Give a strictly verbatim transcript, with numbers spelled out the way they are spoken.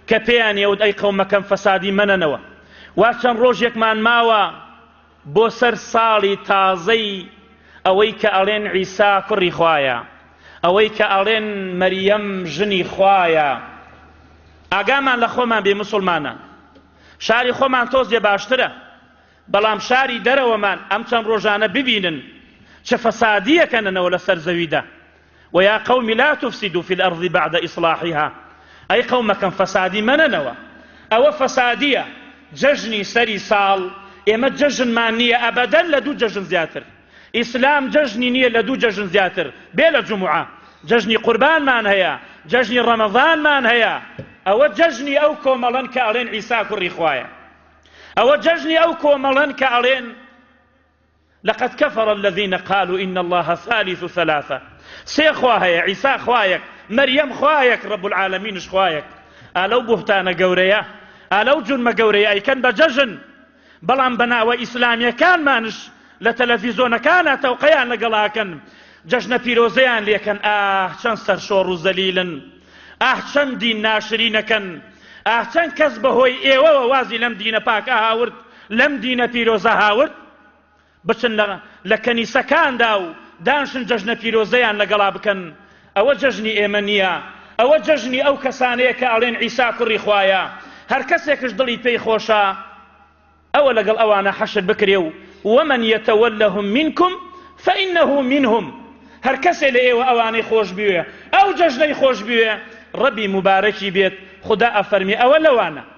کە پێیان ئێوت ئەی قەومەکەم فەسادی منەنەوە. وا چەند ڕۆژێکمان ماوە بۆ سەر ساڵی تازەی ئەوەی کە ئەڵێن عیسا کوڕی خوایە، ئەوەی کە ئەڵێن مەریەم ژنی خوایە. ئاگامان لە خۆمان بێ موسڵمانان، شاری خۆمان تۆزێ باشترە، بەڵام شاری دەرەوەمان ئەم چەند ڕۆژانە ببینن چه فەسادیەکەنەوە لەسەر زەویدا. ويا قوم لا تفسدوا في الأرض بعد إصلاحها. أي قومكم فسادي مننوا أو فسادية ججني سري سال إما ججن ما نية أبدا لدو ججن زياتر. إسلام ججني نية لدو ججن زياتر بلا جمعة، ججني قربان مان هيا، ججني رمضان مان هيا، أو ججني أو كوملن كألين عيسى كري خوايا، أو ججني أو كوملن كألين لقد كفر الذين قالوا إن الله ثالث ثلاثة. سي خواهي عيسى خوايك، مريم خوايك، رب العالمين خوايك. ألو بهتان قوريا، ألو جنم قوريا أي كان بججن بلان بنا وإسلاميا كان مانش لتلفزيون كان توقيان لقلا كان ججن بيروزيان ليكن آه شان سرشور زليلا، آه شان دين ناشرين كان، آه شان كسبه هوي إيوه ووازي لم دين باك هاورد لم دين بيروزا هاورد بچن لكنيسة كان داو دانشن ججن بيروزيان لقلا بكن. أو ججني إيمانيا أو ججني أو كسانيك ألين عيسى كري خوايا هر كسيكش دلي بي خوشا أو لقل أوانا حشر بكريو ومن يتولهم منكم فإنه منهم. هر كسي لإيو أواني خوش بيوه أو ججني خوش بيوه ربي مباركي بيت خدا أفرمي أو لوانا